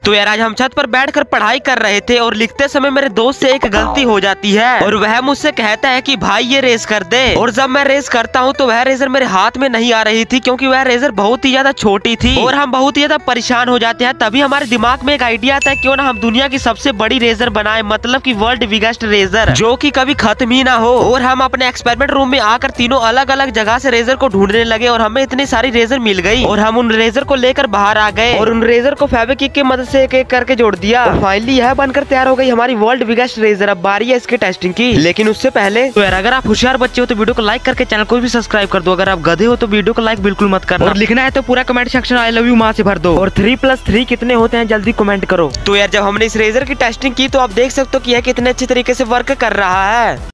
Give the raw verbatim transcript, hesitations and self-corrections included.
तो यार आज हम छत पर बैठकर पढ़ाई कर रहे थे और लिखते समय मेरे दोस्त से एक गलती हो जाती है और वह मुझसे कहता है कि भाई ये रेस कर दे। और जब मैं रेस करता हूँ तो वह रेजर मेरे हाथ में नहीं आ रही थी क्योंकि वह रेजर बहुत ही ज्यादा छोटी थी और हम बहुत ही ज्यादा परेशान हो जाते हैं। तभी हमारे दिमाग में एक आइडिया आता है क्यों ना हम दुनिया की सबसे बड़ी रेजर बनाए, मतलब की वर्ल्ड बिगेस्ट रेजर जो की कभी खत्म ही ना हो। और हम अपने एक्सपेरिमेंट रूम में आकर तीनों अलग अलग जगह से रेजर को ढूंढने लगे और हमें इतनी सारी रेजर मिल गई और हम उन रेजर को लेकर बाहर आ गए और उन रेजर को फेविक्विक की मदद से एक एक करके जोड़ दिया। फाइनली यह बनकर तैयार हो गई हमारी वर्ल्ड बिगेस्ट रेजर। अब बारी है इसकी टेस्टिंग की, लेकिन उससे पहले तो यार अगर आप होशियार बच्चे हो तो वीडियो को लाइक करके चैनल को भी सब्सक्राइब कर दो। अगर आप गधे हो तो वीडियो को लाइक बिल्कुल मत करना और लिखना है तो पूरा comment section I love you माँ से भर दो। और थ्री प्लस थ्री कितने होते हैं जल्दी कमेंट करो। तो यार जब हमने इस रेजर की टेस्टिंग की तो आप देख सकते हो कि यह कितने अच्छे तरीके से वर्क कर रहा है।